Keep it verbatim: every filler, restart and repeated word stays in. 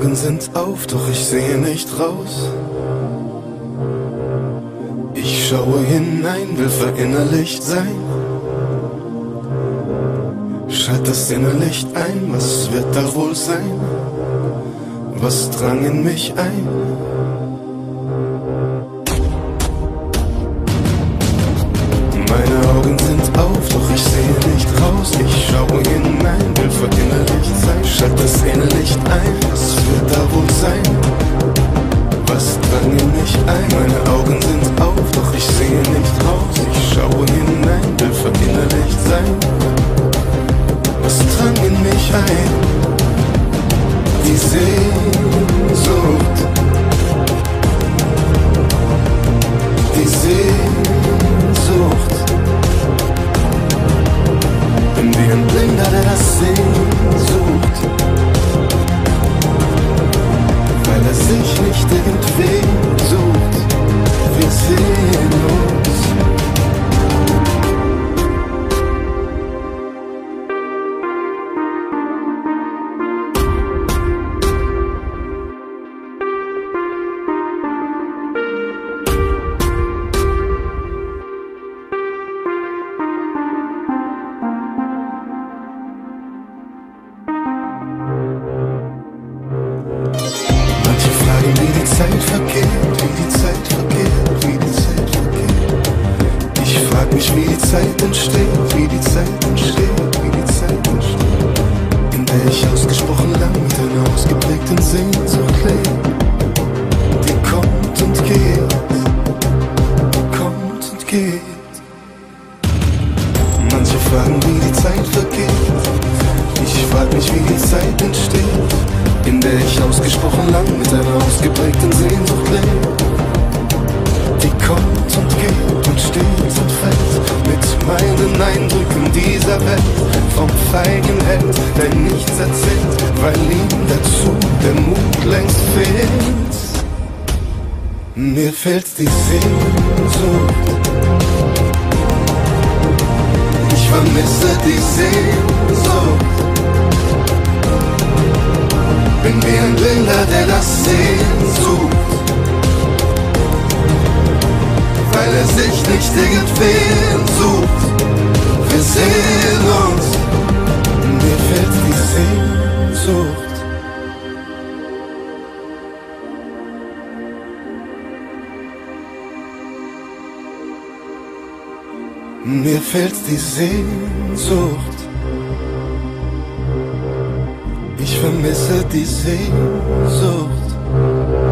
Augen sind auf, doch ich sehe nicht raus. Ich schaue hinein, will verinnerlicht sein. Schalt das Innenlicht ein, was wird da wohl sein? Was drang in mich ein? Meine Augen sind auf, doch ich sehe nicht raus. Ich schaue hinein, will verinnerlicht sein. Schalt das Innenlicht ein, was wird da wohl sein? Was drang in mich ein? Meine Augen sind auf, doch ich sehe nicht raus. Ich schaue hinein, will verinnerlicht sein. Was drang in mich ein? Die Sehnsucht. Die Sehnsucht. Bin wie ein Blinder, der das Sehnsucht. Weil er sich nicht irgendwen sucht. Wir sehen uns. Mir fehlt die Sehnsucht. Ich vermisse die Sehnsucht. Bin wie ein Blinder, der das Sehen sucht. Weil er sich nicht irgendwen sucht. Wir sehen uns. Mir fehlt die Sehnsucht. Mir fehlt die Sehnsucht. Ich vermisse die Sehnsucht.